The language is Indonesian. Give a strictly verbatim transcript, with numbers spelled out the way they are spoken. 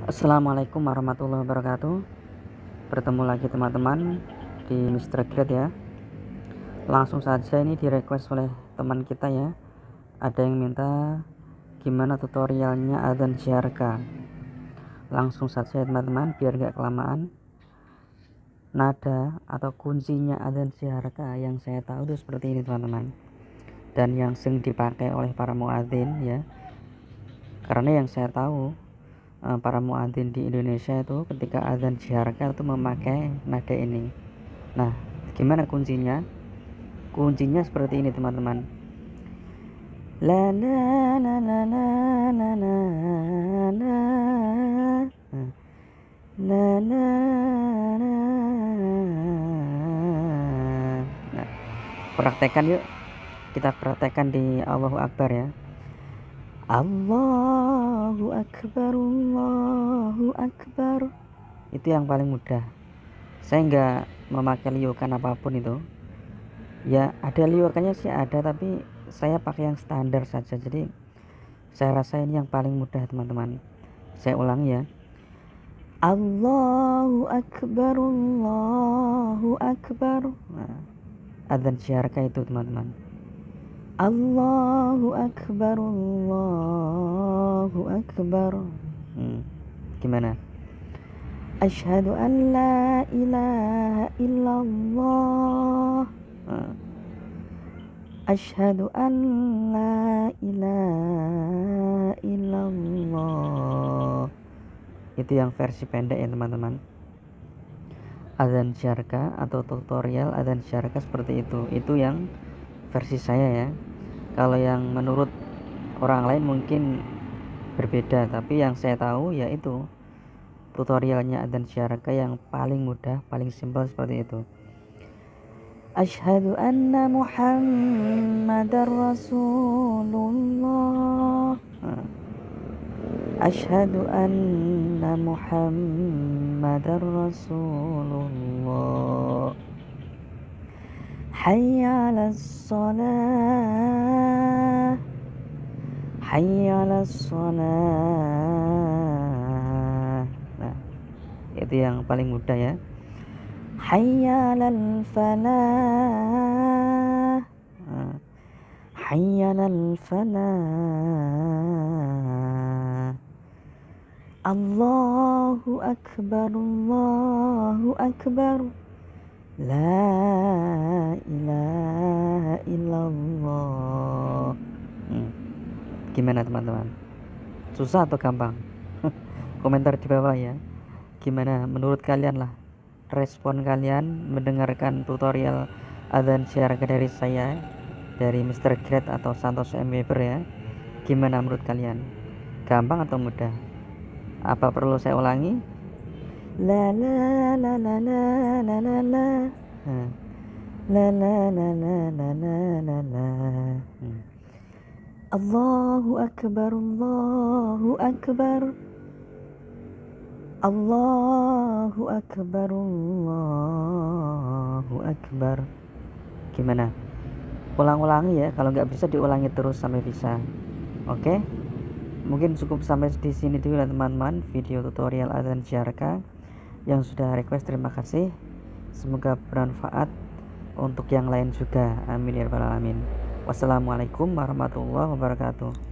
Assalamualaikum warahmatullahi wabarakatuh. Bertemu lagi teman-teman di mister Grade ya. Langsung saja ini di request oleh teman kita ya. Ada yang minta gimana tutorialnya adzan syarqa. Langsung saja ya teman-teman biar gak kelamaan. Nada atau kuncinya adzan syarqa yang saya tahu itu seperti ini teman-teman. Dan yang sering dipakai oleh para muadzin ya. Karena yang saya tahu para muadzin di Indonesia itu ketika adzan syarqa itu memakai nada ini. Nah, gimana kuncinya? Kuncinya seperti ini teman-teman. La la la la la la la la la la la. Nah, praktekkan yuk. Kita praktekkan di Allahu Akbar ya. Allahu Akbar, Allahu Akbar. Itu yang paling mudah. Saya enggak memakai liukan apapun itu. Ya ada liukannya sih ada, tapi saya pakai yang standar saja. Jadi saya rasa ini yang paling mudah teman-teman. Saya ulang ya. Allahu Akbar, Allahu Akbar. Nah, adzan syarqa itu teman-teman. Allahu Akbar, Allahu Akbar. Hmm, gimana? Asyhadu an la ilaha illallah. Hmm. Asyhadu an la ilaha illallah. Itu yang versi pendek ya teman-teman. Adzan syarqa atau tutorial adzan syarqa seperti itu. Itu yang versi saya ya. Kalau yang menurut orang lain mungkin berbeda, tapi yang saya tahu yaitu tutorialnya adzan syarqa yang paling mudah, paling simpel seperti itu. Asyhadu anna Muhammadar Rasulullah. Asyhadu anna Muhammadar Rasulullah. Hayya 'alas shalah. Hayya 'alas shalah. Nah, itu yang paling mudah ya. Hayya 'alal falah. Nah, hayya 'alal falah. Allahu Akbar, Allahu Akbar. La ilaha illallah. Hmm. Gimana teman-teman? Susah atau gampang? Komentar di bawah ya. Gimana menurut kalian lah? Respon kalian mendengarkan tutorial adzan syarqa dari saya, dari mister Grade atau Santoso M. Weber ya. Gimana menurut kalian? Gampang atau mudah? Apa perlu saya ulangi? La la la la la la la la. La la la la la la la la. Allahu Akbar, Allahu Akbar. Allahu Akbar, Allahu Akbar. Gimana? Ulang-ulangi ya, kalau nggak bisa diulangi terus sampai bisa. Oke? Mungkin cukup sampai di sini dulu ya teman-teman video tutorial adzan syarqa yang sudah request. Terima kasih, semoga bermanfaat untuk yang lain juga, amin ya rabbal alamin. Wassalamualaikum warahmatullahi wabarakatuh.